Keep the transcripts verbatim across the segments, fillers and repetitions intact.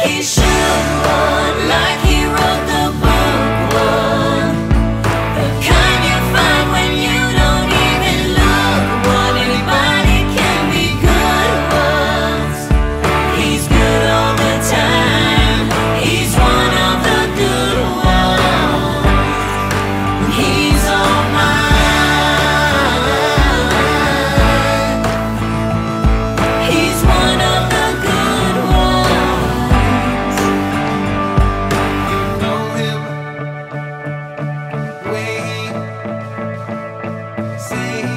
he should one, like he wrote the book one. The kind you find when you don't even look one. Anybody can be good ones. He's good all the time. He's one of the good ones. He's all mine. He's one of the good ones. You know him, way he say he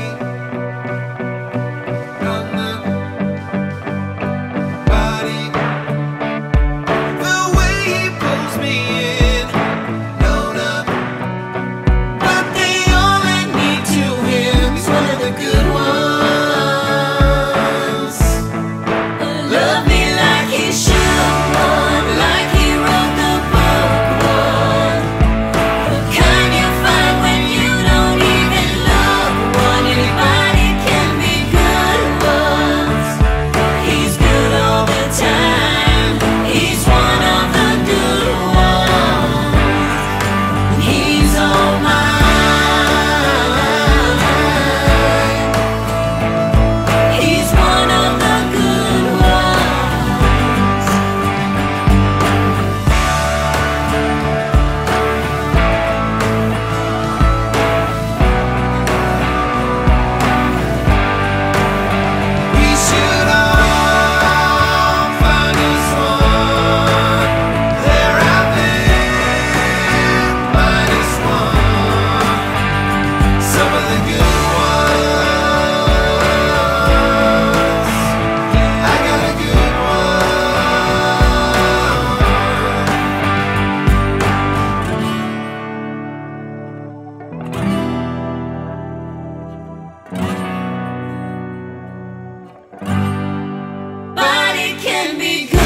run the body, the way he pulls me in, load up, but they all lead me to him. He's one of the good ones. Love me like he should one, like he wrote the book one. The kind you find when you don't even look one. Anybody can be good ones. He's good all the time. He's one of the good ones. He's all mine. He's one of the good ones. We should all find us one. They're out there, minus one. Some of the good ones. I got a good one. Body can be good.